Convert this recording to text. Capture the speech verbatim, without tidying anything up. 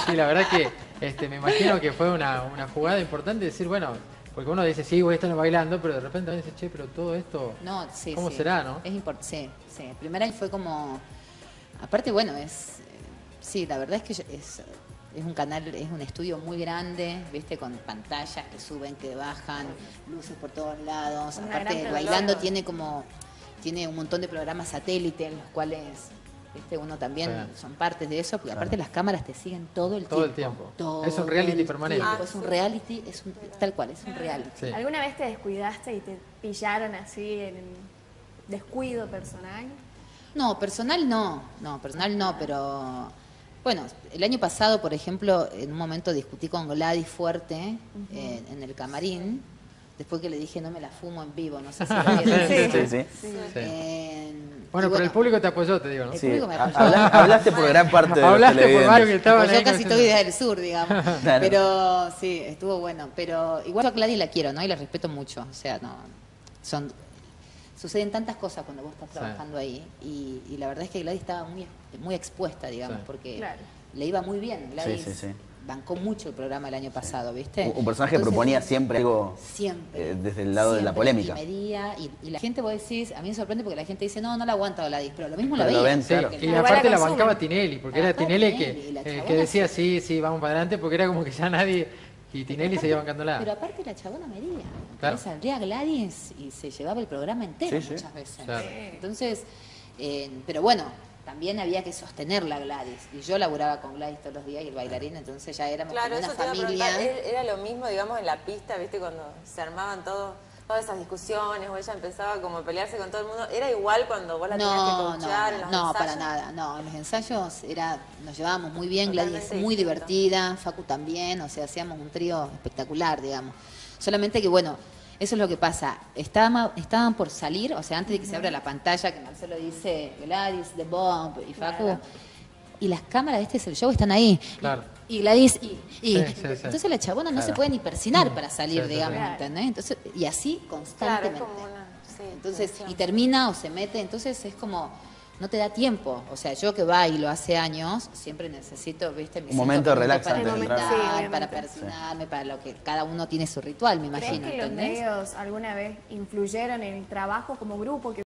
sí, la verdad que este, me imagino que fue una, una jugada importante decir, bueno, porque uno dice, sí, voy a estar bailando, pero de repente uno dice, che, pero todo esto, no, sí, ¿cómo sí. será, no? Es importante, sí, sí. El primer año fue como... Aparte, bueno, es... Sí, la verdad es que es, es un canal, es un estudio muy grande, ¿viste? Con pantallas que suben, que bajan, luces por todos lados. Una Aparte, gran Bailando producción. tiene como... Tiene un montón de programas satélite en los cuales... ¿Viste? Uno también Sí. son partes de eso, porque Claro. aparte las cámaras te siguen todo el Todo el tiempo. tiempo. Todo Es un reality el permanente. tiempo. Ah, Es un sí. reality, es un, tal cual, es un reality. Sí. ¿Alguna vez te descuidaste y te pillaron así en descuido personal? No, personal no, no, personal no, pero bueno, el año pasado, por ejemplo, en un momento discutí con Gladys fuerte eh, en el camarín, después que le dije no me la fumo en vivo, no sé si lo vieron. Sí, Sí, sí. Sí. Sí. Eh, Bueno, y pero el público te apoyó, te digo, ¿no? El Sí, público me ha- apoyó. habla- hablaste por gran parte de los Hablaste por televidentes. varios que estaban Pues yo ahí. casi como estoy diciendo- desde el sur, digamos. Claro. Pero sí, estuvo bueno. Pero igual yo a Gladys la quiero, ¿no? Y la respeto mucho. O sea, no. Son. Suceden tantas cosas cuando vos estás Sí. trabajando ahí. Y, y la verdad es que Gladys estaba muy, muy expuesta, digamos, Sí. porque Claro. le iba muy bien. Gladys Sí, sí, sí. bancó mucho el programa el año pasado, ¿viste? Un, un personaje que Entonces, proponía siempre algo Siempre. eh, desde el lado de la Siempre. polémica. Y medía, y, y la gente, vos decís, a mí me sorprende porque la gente dice, no, no la aguanto a Gladys, pero lo mismo la Pero lo veía. ven, Sí, claro. y Igual aparte la la consumen. bancaba Tinelli, porque La era bancaba Tinelli Tinelli, que, la eh, chabona que decía, sí. sí, sí, vamos para adelante, porque era como que ya nadie, y Tinelli seguía bancándola. Pero aparte la chabona medía. Claro. Entonces saldría Gladys y se llevaba el programa entero Sí, sí. muchas veces. Claro. Entonces, eh, pero bueno, también había que sostenerla a Gladys. Y yo laburaba con Gladys todos los días y el bailarín, entonces ya éramos Claro, como eso una te iba a familia. preguntar. ¿Era era lo mismo, digamos, en la pista, viste, cuando se armaban todo, todas esas discusiones o ella empezaba como a pelearse con todo el mundo? ¿Era igual cuando vos la tenías que No, no, coachar en los no, ensayos? para nada. No, en los ensayos era, nos llevábamos muy bien, Gladys Totalmente es muy distinto. divertida, Facu también, o sea, hacíamos un trío espectacular, digamos. Solamente que, bueno, eso es lo que pasa. Estaban, estaban por salir, o sea, antes de que se abra la pantalla, que Marcelo dice Gladys, The Bomb y Facu, Claro. y las cámaras de Este es el Show están ahí. Claro. Y Gladys, y, y- Sí, sí, sí. entonces la chabona no se Claro. puede ni persinar para salir, Sí, sí, digamos, sí. ¿entendés? Entonces, y así Claro, constantemente. es como una... Sí, Entonces, tensión. y termina o se mete, entonces es como, no te da tiempo. O sea, yo que bailo hace años, siempre necesito, viste, mi Un momento de cinco relax minutos antes para de entrar. meditar, Sí, obviamente. para persinarme, para lo que cada uno tiene su ritual, me ¿Crees imagino, que los ¿entendés? medios alguna vez influyeron en el trabajo como grupo que